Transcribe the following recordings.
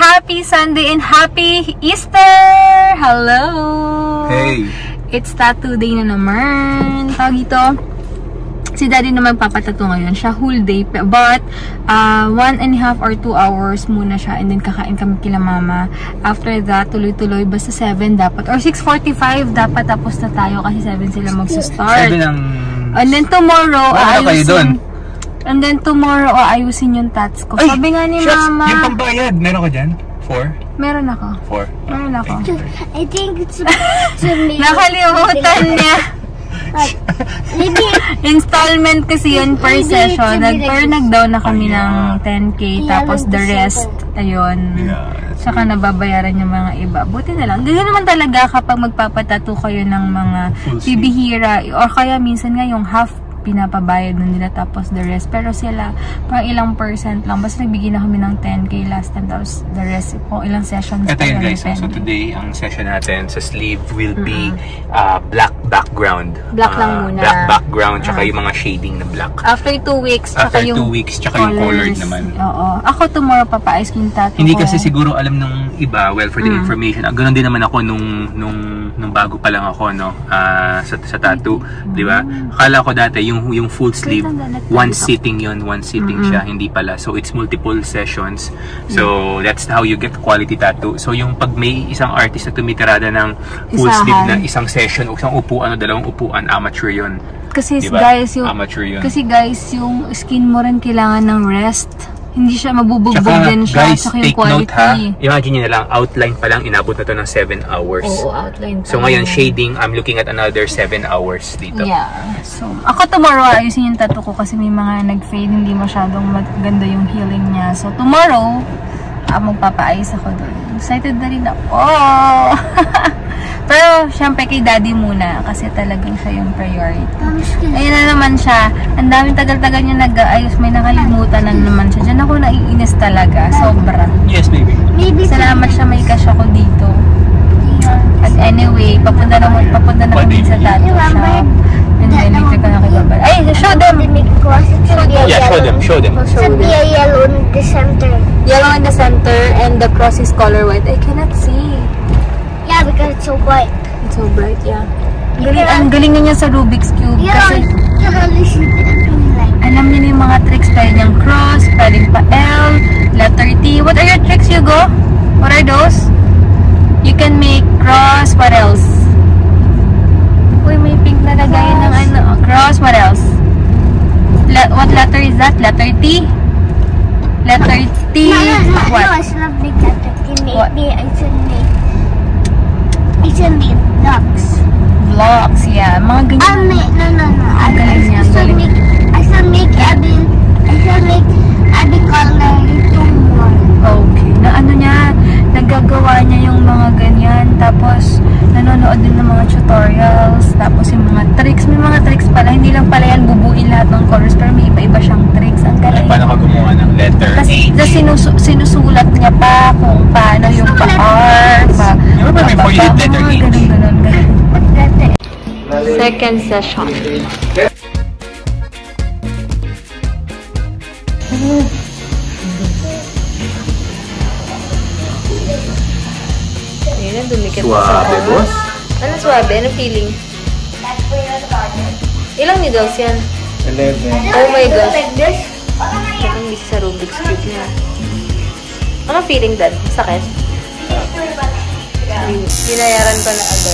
Happy Sunday and Happy Easter! Hello! Hey! It's tattoo day na naman. Tawag ito, si Daddy naman papatato ngayon. Siya whole day. But, 1.5 or 2 hours muna siya. And then, kakain kami kila mama. After that, tuloy-tuloy. Basta 7 dapat. Or 6:45 dapat tapos na tayo. Kasi 7 sila magsa-start. 7 ang... And then, tomorrow, kayo doon? And then, tomorrow, ayusin yung tats ko. Ay, sabi nga ni shucks, mama. Yung pambayad, meron ka dyan? 4? Meron ako. 4? Meron ako. I think it's to me. Nakalimutan niya. Maybe Installment kasi yun per session. Per nag-down na kami ng 10K. Tapos the rest, ayun. Saka nababayaran yung mga iba. Buti na lang. Ganyan naman talaga kapag magpapatato kayo ng mga bibihira. Or kaya minsan nga yung half pinapabayad na nila tapos the rest. Pero sila, parang ilang percent lang. Basta nagbigay na kami ng 10K last time. Tapos the rest, kung ilang sessions. Ito yun guys. So today, ang session natin sa sleeve will be black background. Black lang muna. Black background, tsaka yung mga shading na black. After 2 weeks, tsaka yung 2 weeks, tsaka yung colored naman. Oo. Ako tomorrow papaayos yung tattoo Hindi ko. kasi siguro alam ng iba, well, for the information, ganun din naman ako nung bago pa lang ako, no, sa tattoo, di ba? Akala ko dati, yung full sleeve, one sitting siya, hindi pala. So, it's multiple sessions. So, that's how you get quality tattoo. So, yung pag may isang artist na tumitirada ng full sleeve na isang session o isang upuan o dalawang upuan, amateur yun. Kasi diba? guys, amateur yun. Kasi guys, yung skin mo rin kailangan ng rest. Hindi siya mabubugbog din siya. Guys, yung take quality. note ha. Imagine nyo na lang, outline pa lang, inabot na to ng 7 hours. Oo, outline pa. So ngayon, shading, I'm looking at another 7 hours dito. Yeah. So, ako tomorrow, ayusin yung tattoo ko kasi may mga nag-fade, hindi masyadong maganda yung healing niya. So, tomorrow, magpapaayos ako doon. Excited na rin ako. Oh! Pero, syempre kay Daddy muna kasi talagang siya yung priority. Ayun na naman siya. Ang daming tagal-tagal niya nag-aayos. May nakalimutan na naman siya. Diyan ako naiinis talaga. Sobra. Yes, baby. Salamat siya may cash ako dito. At anyway, papunta na kami sa tattoo shop. And then later ka nakibabal. Ay, show them! Yeah, show them. Should be a yellow in the center. Yellow in the center and the cross is color white. I cannot see. Yeah, because it's so bright. It's so bright, yeah. Ang galing niya sa Rubik's Cube. Kasi alam niya na yung mga tricks. Pwede niyang cross, pwedeng pa L, letter T. What are your tricks, Hugo? What are those? You can make cross. What else? Uy, may pink na lagayan ng ano. Cross. What else? What letter is that? Letter T? Letter T. What? No, it's not big letter T. Maybe I should make blocks. Blocks, yeah. Mga ganyan. No. I should make every color into one. Okay. Na ano niya, nagagawa niya yung mga ganyan. Tapos, nanonood din ng mga tutorials. Tapos, yung mga tricks. May mga tricks pala. Hindi lang pala yan bubuin lahat ng colors. Pero may iba-iba siyang tricks. Ang galing. Paano ka gumawa ng letter H? Kasi sinusulat niya pa kung paano yung pa-R, may 4-unit letter H. Ganun. What's that? Second session. Ayun na, dumikit na sa Suabe, boss. Ano suabe? Ano feeling? Ilang needles yan? 11. Oh my gosh. Like this? Parang busy sa Rubik's Cube niya. Ano feeling, Dad? Sakit? Binayaran ko na agad.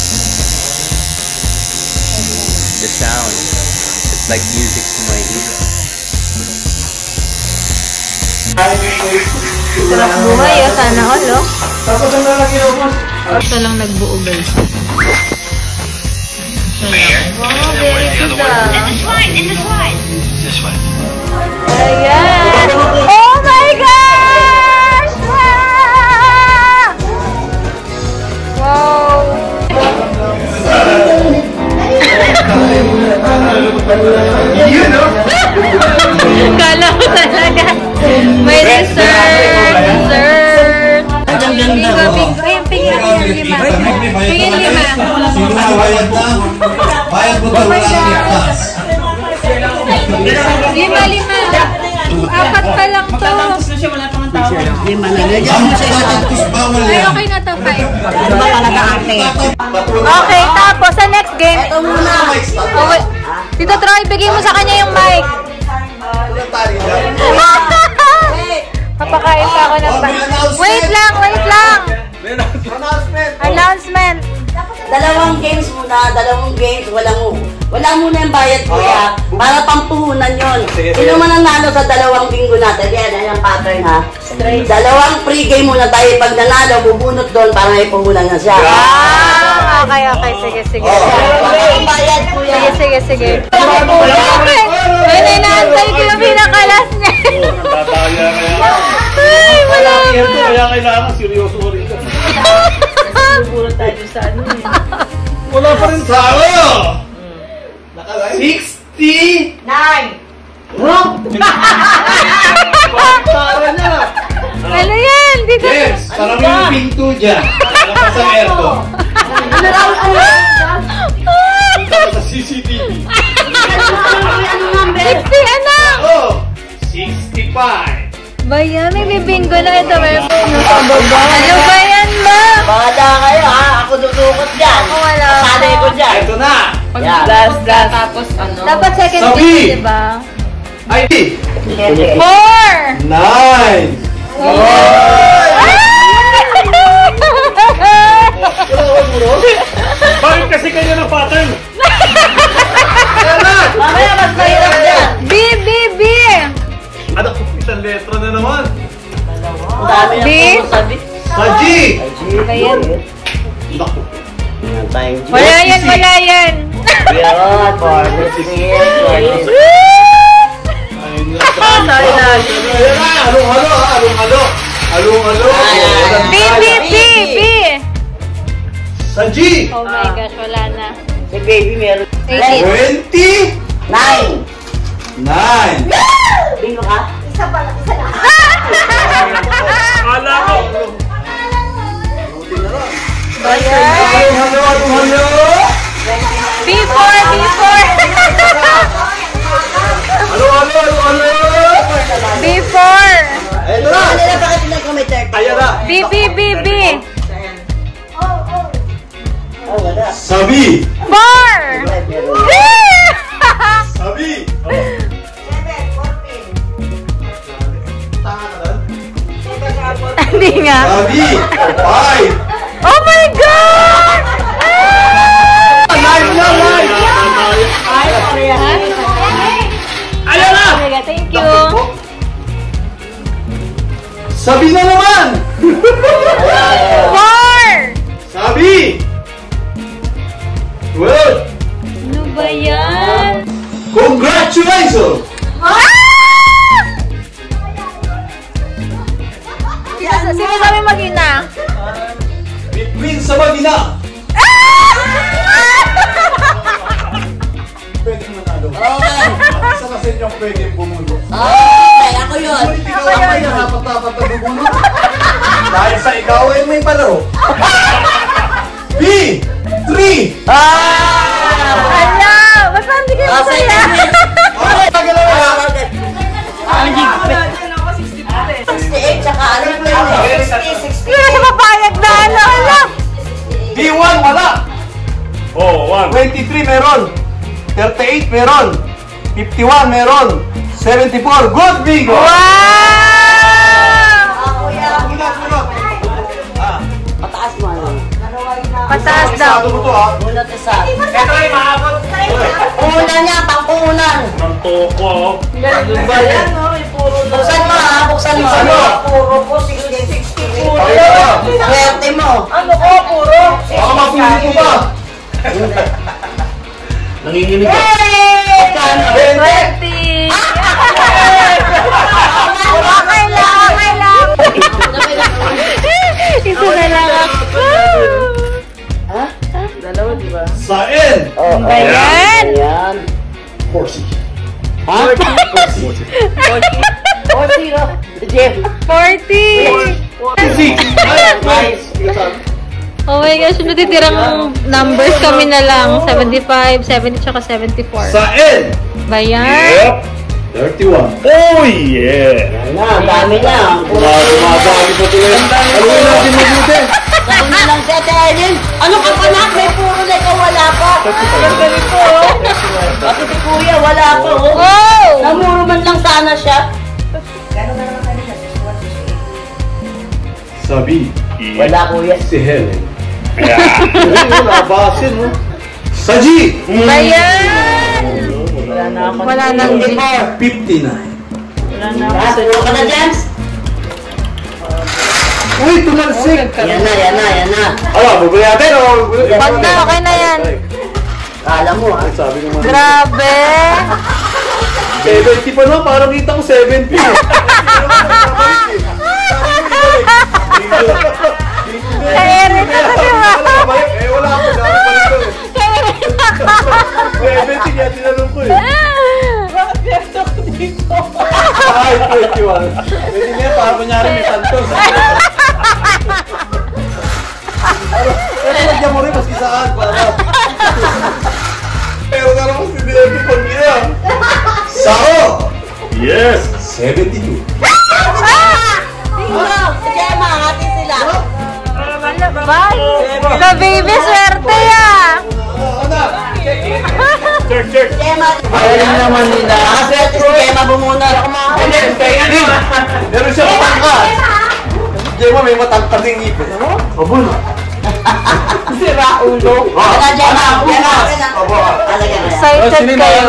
The sound. It's like music to my ears. Sarap buhay, sana all, no? Ito lang nagbuo, guys. Wow, very good, This one. Ayan! Oh my gosh! Wow! Kala ko talaga. May dessert! Bingo! Ayan, pingin 5. Pingin 5. Bayad mo ito. Lima. 4 pa lang to. Bawal Ay, yan. okay na to, 5. Diba talaga ate? Okay, tapos sa next game. Ito muna. Oh, wait. Tito Troy, bigay mo sa kanya yung mic. Papakain pa ako ng Wait lang, wait lang. Announcement. Dalawang games muna, wala muna yung bayad kuya. Para pampuhunan yun. Sino man ang nalo sa dalawang bingo natin? Yan ang pattern ha. Dalawang free game muna tayo. Pag nanalo, bubunot doon para may puhunan na siya. Okay, sige. Walang bayad kuya. Sige. May inaantay ko yung pinakalas niya. Ay, wala pa. Kaya kailangan seryoso ko rin. Wala pa rin tao! 69! Tara na! Ano yan? Dito. Yes! Parang yung pinto dyan. Nalapas sa aircon. Tapos sa CCTV. 60, anak! Oh! 65! Ba yan? May bibinggo na ito. Ano ba yan, ma? Bada kayo ha. Ako dudukot dyan. Ako wala. Sanay ko dyan. Ito na! Last. Tapos ano? Dapat second Sabi! game, di ba? Ay! 4! 9! Bakit kasi kanya ng pattern? Mamaya mas mahirap dyan. B! Ano? Isang letra na naman. Ang dami B? na sabi. Sa G! Ba yan? Naku! Wala yan. Yun, for this year. Ayan na! Along-alo! B! Sa G! Oh my gosh, wala na. Si baby meron. 18. 9. 9! Bingo ka? Akala ko. Along-alo! B4! Along-alo! B4! Ito na! Ano na bakit pinag-comment? Ayan na! B! Oh, wala. Sabi! 4! Sabi! Hindi nga. Sabi! 5! Oh my God! Live na! Live! Ayan na! Talaga, thank you. Sabi na naman! 4! Sabi! 12! Ano ba yan? Congratulations! Sino sabi mag-ina? Between sa Magina! Pwede manalo. Okay. Isa kasi yung pwede bumulo. Okay, ako yun. Ikaw ang dapat na bumulo. Dahil sa ikaw ay may palaro. B! 3! Hala! Basta hindi kayo masaya. Okay, tagalawa! Ang higpit. 68, tsaka ano po yun eh? 60, Hindi na siya papayag na ano. Hala! D1 wala! Oh, 1. 23 meron! 38 meron! 51 meron! 74! Good bingo! Wow! pataas mo ano? Pataas daw. Ano mo to ha? Bunot isa. Ito ay maabot. Puhunan niya, pangpuhunan. Ng toko. Ano ba yan? Buksan mo ha, buksan mo. Ano? Puro po, 60. Pakita ka! Swerte mo. Ano ko, puro? Baka mapuli ko ba? Nanginginig ka. Pagkano? 20! Okay lang. Isa na lang ako. Sa N! Ba yan? Ayan. 40. Ha? 40 no? Jeff. 40! 46! Nice. Oh my gosh, natitirang numbers kami na lang. 75, 70, tsaka 74. Sa N! Ba yan? 31. Oh, yeah! Yan na, ang dami na. Dumadami pa tuloy. Aluin natin mabuti. Sabi na lang si Ate Eileen, ano ka pa na? May puro na ikaw, wala pa. Ang galing po, oh. Pati si Kuya, wala pa, oh. Wow! Namuro man lang sana siya. Sabi. Wala, Kuya. Si Helen. Nabasin, no? Saji! Bayan! Wala na ako. Wala nang 59. Wala na ako. Sunod ka na, James. Uy, tumalsik! Yan na, yan na, yan na. Bubuli natin, o? Wag na, okay na yan. Kala mo, ha? Sabi ko man. Grabe! 70 pa no? Parang kita ko 70. Kairit na to, di ba? Wala ako. Dami pa rin to, 70 kaya tinanong ko, Ay, 21. Pwede nga, parang kunyari may Santos. Pero lagyan mo rin, maski saan, para. Pero na naman si Diego pag niya. Sao! Yes! 72. Bingo! Sige, mahati sila. Bye! Sa baby, swerte ah! Check. Gemma. Ayaw naman nila. Swerte si Gemma bumuna. Meron siya matangkas. Gemma may matangkas yung ngipin. Abo na. Si Raulo. Wala, Gemma. Gemma. Abo. Excited kayo.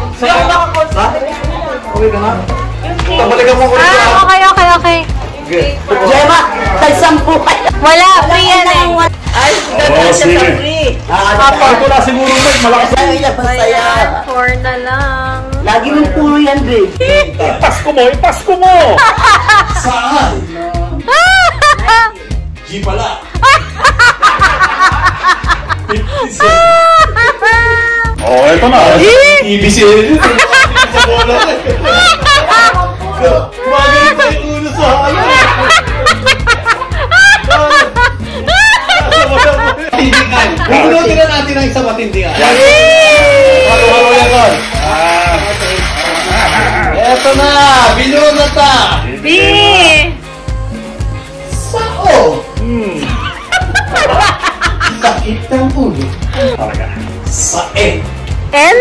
Okay ka na? Tabalikan mo ko rin siya. Okay. Gemma, tag-sampu kayo. Wala, free yan eh. Ay, ganda siya sa free. Ito na siguro may malakas. Ay, labas yan. 4 na lang. Lagi mong puro yan, babe. Ipasko mo! Saan? G pala. 57. Oh, ito na. EBC. Sa bola. Magaling pa yung ulo sa halang. Matindigan. Bunutin na natin ang isang matindigan. Halo-halo yan doon. Eto na. Binunot na. B! Sao? Sakit ng ulo. Sa E. N?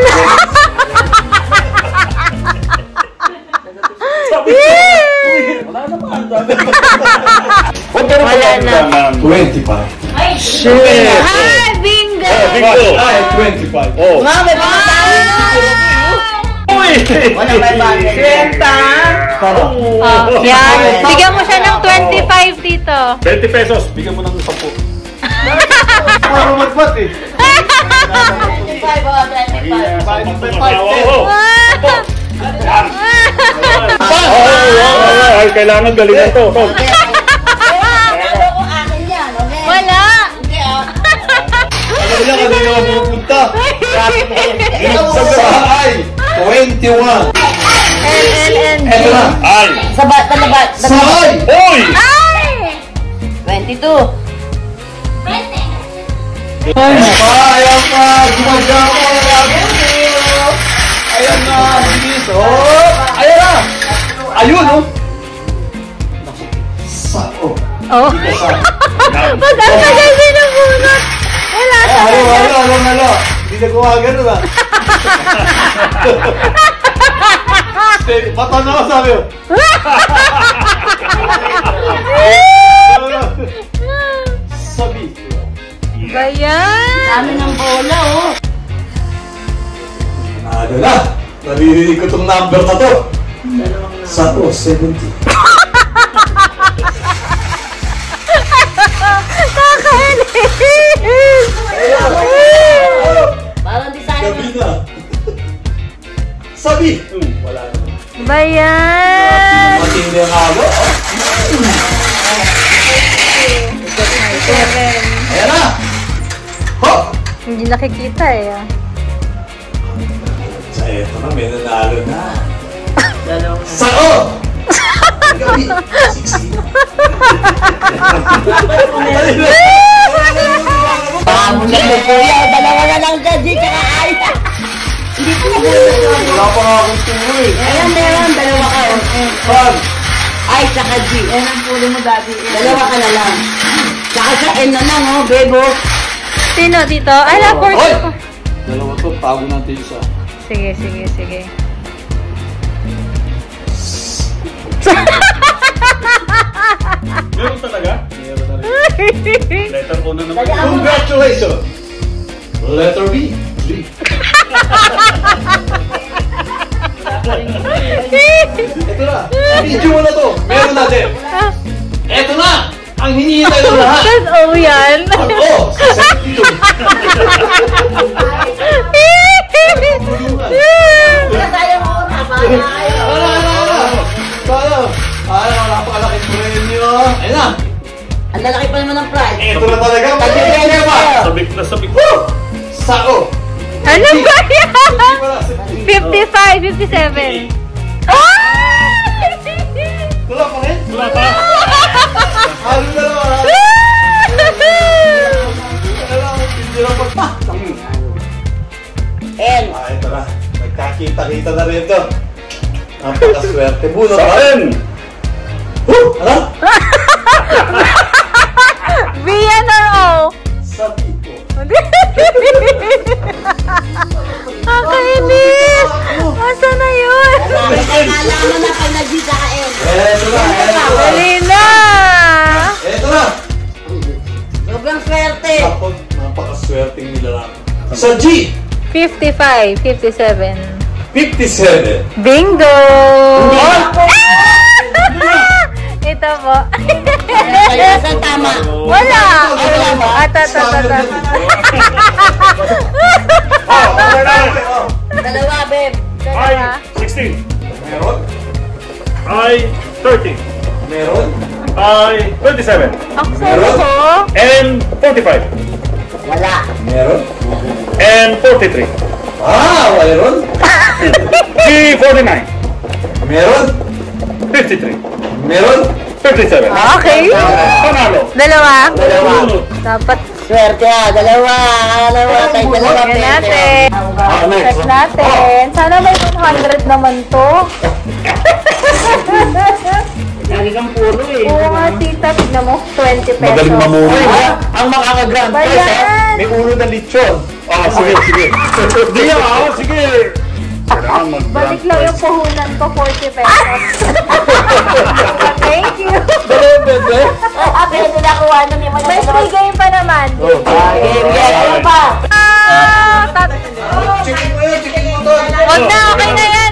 Wala na. 25. Shit. Ay, bingo! Bingo. Ay, 25. Oh. Mga may mga tayo. Uy! Wala may bagay. Oh, yan. Bigyan mo siya ng 25 dito. 20 pesos. Bigyan mo ng 10. Parang magbat eh. 25, oh, 25. Ay, kailangan galingan to. Ano ko akin yan, okay? Wala! Hindi, ah. Ano nila kanina ako pupunta? Sa I. 21. LLNG. Eto na. Ay! Sa bat, talabat. Sa I. Oy! Ay! 22. Ayan ka. Gumagam ko. Ayan na! Bilis! Oh! Ayan na! Ayun, oh! Sao? Oh. Ba't ang tagal din ang bunot? Wala talaga. Halo! Hindi na kuha ganun ah! Mata na ako sabi oh! Sabi! Bayan! Dami ng bola, oh. Ano na? Naririnig ko tong number na to. Sao? 70. Kakainis! Parang design. Gabi na. Sabi. Wala na. Bayan! Matindi ang halo. Ayan na. Ho! Hindi nakikita eh. Sa eto na, may nanalo na. Sao? Gabi. 60. Kuya, dalawa na lang dyan, di ka kaya. Hindi ko na pa nga akong turo eh. Ayan, meron. Dalawa ka. Pag. I tsaka G. Yan ang puro mo, Daddy. Dalawa ka na lang. Tsaka sa N na lang, oh, bebo. Sino dito? Ala, Hoy! 40. Dalawa to, tago natin isa. Sige, sige, sige. Meron talaga? Meron na rin. Letter ko na naman. Congratulations! Letter B. G. Ito na. Video mo na to. Meron natin. Ito na. Ang hinihintay ng lahat. Tapos, oh, yan. Ang O. Sa sentido. Kaya mo, tama na. Sana. Ay, napakalaki premyo. Ayun na. Ang lalaki pa naman ng prize. Ito na talaga. Tagpipili pa. Sabik na sabik. Sako. Ano ba yan? 55. 55, 57. Wala pa rin? Wala pa. Halo na naman. Hindi na pa. N. Ito na. Nagkakita-kita na rin ito. Napakaswerte. Bunot pa rin. Ano? B yan or O? Sabi ko. Nakainis! Asa na yun? Nalaman na pag nag-G tsaka N. Ito na. Dali na! Ito na. Sobrang swerte. Napakaswerte nila lang. Sa G. 55, 57. 57. Bingo! Ito po. Kaya saan tama? Wala! Wala ba? Ata. Dalawa, babe. I 16. Meron? I 30. Meron? I 27. Ako ko. And 45. Wala. Meron? And 43. Meron? G 49. Meron? 53. Meron? 57. Okay. Panalo. Dalawa. Sunod. Dapat Swerte Dalawa. Tayo dalawa, yan babe. natin. Check natin. Sana may 100 naman to. Lagi kang puro eh. Oo nga, tita. Tignan mo. 20 pesos. Magaling mamuri. Ang makaka-grand Ba prize, yan? may ulo na lechon. Sige. Hindi sige. Kailangan mag-grand Balik lang yung puhunan ko, 40 pesos. Thank you. Dalawang bebe. Pwede na kuha na may May free game pa naman. Ano pa? Chicken mo to. Huwag na, okay na yan.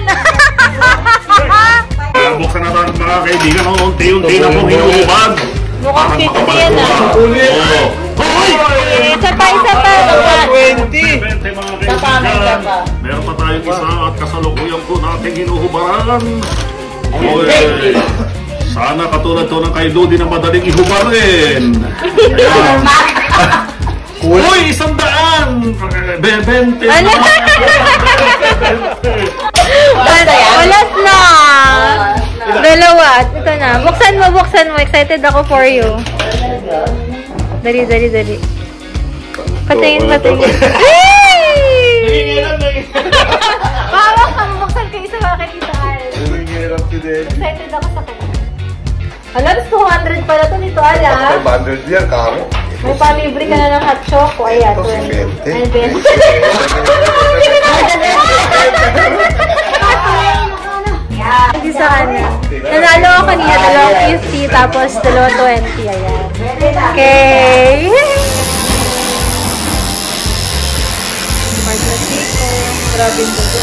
Buksan na tayo mga kaibigan. Unti-unti na pong hinuhubad. Mukhang 50 yan ah. Ulit. Isa pa. 20. 20 mga kaibigan. Meron pa tayong isa at kasalukuyan po nating hinuhubaran. Uy, sana katulad to ng kay Lodi na madaling ihubarin. Uy, 100! 20! Ano? Walas na. Dalawa. Ito na. Buksan mo. Excited ako for you. Dali. Patingin. Bawa ka, buksan kayo sa mga kakitaan. Excited ako sa kanya. Alam, 200 pala to nito, alam. 500 yan, kamo. May palibre ka na ng hot choco. Ayan, 20. Ay, 20. Hindi sa kanya. Nanalo ako kanina, 250, tapos 220. Ayan. Okay. Marta Chico. Grabe yung buto.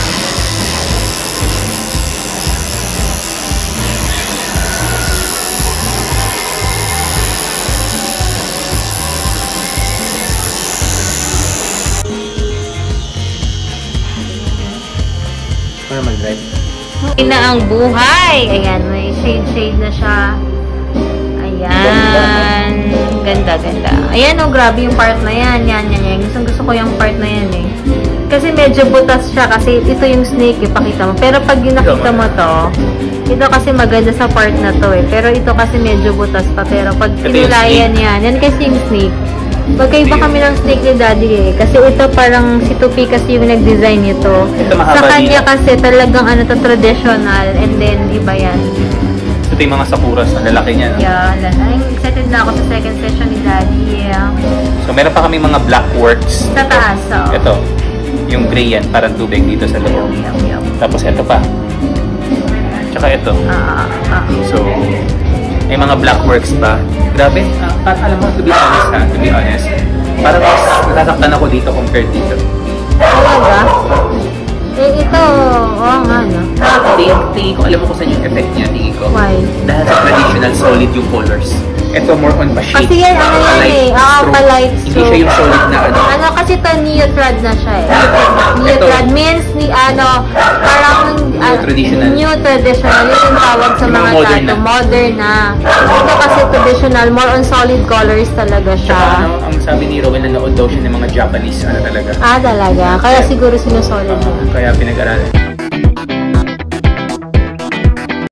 Na ang buhay. Ayan, may shade na siya. Ayan. Ganda. Ayan, oh, grabe yung part na yan. Yan. Gusto ko yung part na yan eh. Kasi medyo butas siya kasi ito yung snake eh, pakita mo. Pero pag nakita mo to, ito kasi maganda sa part na to eh. Pero ito kasi medyo butas pa. Pero pag tinulayan yan kasi yung snake. Magkaiba kami ng snake ni Daddy eh. Kasi ito parang si Tupi kasi yung nag-design nito. Ito mahaba Sa kanya din. kasi talagang ano to, traditional. And then iba yan. Ito yung mga sakuras. Ang lalaki niya. No? Yeah, I'm excited na ako sa second session ni Daddy. Yeah. So meron pa kami mga black works. Sa taas, oh. Ito. Yung gray yan. Parang tubig dito sa loob. Yup. Tapos ito pa. Tsaka ito. So, may mga black works pa. Grabe. Alam mo, to be honest, parang mas nasasaktan ako dito compared dito. Talaga? Eh, ito, oo nga, no? Tingin ko, alam mo kung saan yung effect niya, tingin ko. Why? Dahil sa traditional solid yung colors. Ito more on pa-shade. Kasi yan, ano yan eh. Pa-light Hindi stroke. siya yung solid na ano. Ano kasi ito, neotrad na siya eh. Neotrad means, parang Neo-traditional. New traditional. Yun yung tawag sa Yung mga modern tattoo. na. Modern na. Ito kasi traditional, more on solid colors talaga siya. Ano, ang sabi ni Rowan, nanood daw siya ng mga Japanese, ano talaga. Talaga. Kaya siguro sinusolid mo. Kaya pinag-aralan.